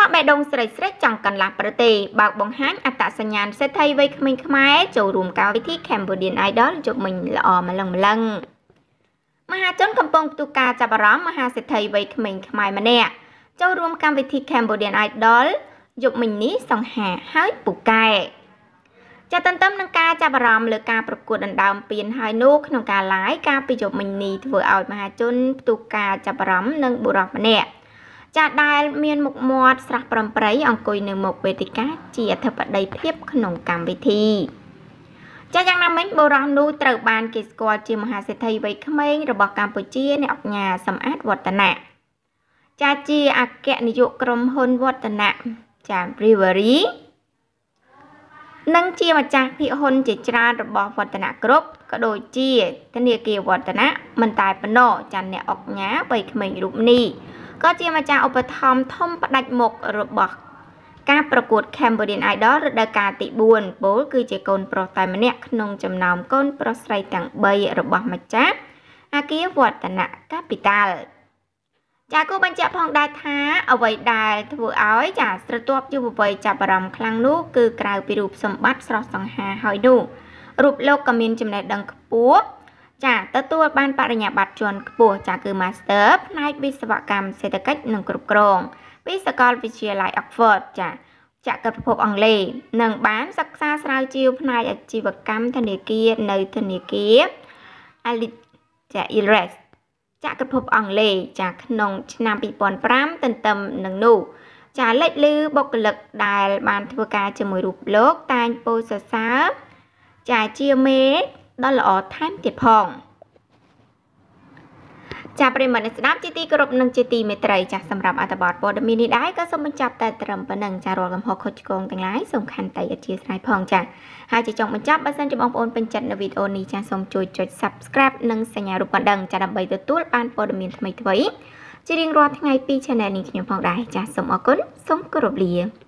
Sắp bè đông sợi sợi chẳng cần là bờ tề bạc bóng hán ạt tạ sanh nhàn sẽ thay với mình khmái châu rùm cao với thiết Cambodian Idol chụp mình là mà lần Maha chốn cầm bông tu ca chà bà rõm Maha sẽ thay với mình khmái mà nè châu rùm cao với thiết Cambodian Idol chụp mình ní xong hà hái bù cài cha tân tâm nâng ca cha bà rõm lừa caประกวด đàn đàm biển hai nô nông ca lái ca bị chụp mình ní vừa ao Maha chốn tu ca chà bà rõm nâng bù rõm mà nèចាដែលមានមុខមាត់ស្រស់ប្រំប្រៃអង្គុយនៅមុខវេទិកាជាអធិបតីភាពក្នុងកម្មវិធីចាយ៉ាងណាមិញបុរសនោះត្រូវបានគេស្គាល់ជាមហាសេដ្ឋីវ័យក្មេងរបស់កម្ពុជាអ្នកអញ្ញាសំអាតវឌ្ឍនៈចាជាអគ្គនាយកក្រុមហ៊ុនវឌ្ឍនៈចា Brewery និងជាម្ចាស់ភាគហ៊ុនជាច្រើនរបស់វឌ្ឍនៈគ្រប់ក៏ដូចជាធនាគារវឌ្ឍនៈមិនតែប៉ុណ្ណោះចាអ្នកអញ្ញាវ័យក្មេងរូបនេះក៏ជាម្ចាស់ឧបត្ថម្ភធំផ្ដាច់មុខរបស់ការប្រកួត Cambodian Idol រដូវកាលទី4ពលគឺជាកូនប្រុសតែម្នាក់ក្នុងចំណោមកូនប្រុសស្រីទាំង3របស់ម្ចាស់អគារវឌ្ឍនៈ Capital ចាគូបញ្ជាក់ផងដែរថាអ្វីដែលធ្វើឲ្យចាស្រទាប់យុវវ័យចាប់អារម្មណ៍ខ្លាំងនោះគឺក្រៅពីរូបសម្បត្តិស្រស់សង្ហាហើយនោះរូបលោកក៏មានចំណេះដឹងខ្ពស់ចាទទួលបានបរិញ្ញាបត្រជាន់ខ្ពស់ចាគឺ Master ផ្នែកវិស្វកម្មសេដ្ឋកិច្ចនិងគ្រប់គ្រងពីសាកលវិទ្យាល័យ Oxford ចាចក្រភពអង់គ្លេសនិងបានសិក្សាស្រាវជ្រាវផ្នែកអាជីវកម្មធនាគារនៅធនាគារ Iris ចក្រភពអង់គ្លេសចាក្នុងឆ្នាំ2005ទន្ទឹមនឹងនោះចាលេចលឺបុគ្គលិកដែលបានធ្វើការជាមួយរូបលោកតែងពោលសរសើរចាជាមេដល់ល្អថែមទៀតផងចាប្រិមត្តស្ដាប់ជាទីគោរពនិងជាទីមេត្រីចាសម្រាប់អត្ថបទព័ត៌មាននេះដែរក៏សូមបញ្ចប់តែត្រឹមប៉ុណ្ណឹងចារាល់កំហុសខុសឆ្គងទាំងឡាយសូមខន្តីអធិស្ឋានផងចាហើយជាចុងបញ្ចប់បើសិនជាបងប្អូនពេញចិត្តនៅវីដេអូនេះចាសូមជួយចុច Subscribe និងសញ្ញារូបកណ្ដឹងចាដើម្បីទទួលបានព័ត៌មានថ្មីៗជារៀងរាល់ថ្ងៃពី Channel នេះខ្ញុំផងដែរចាសូមអរគុណសូមគោរពលា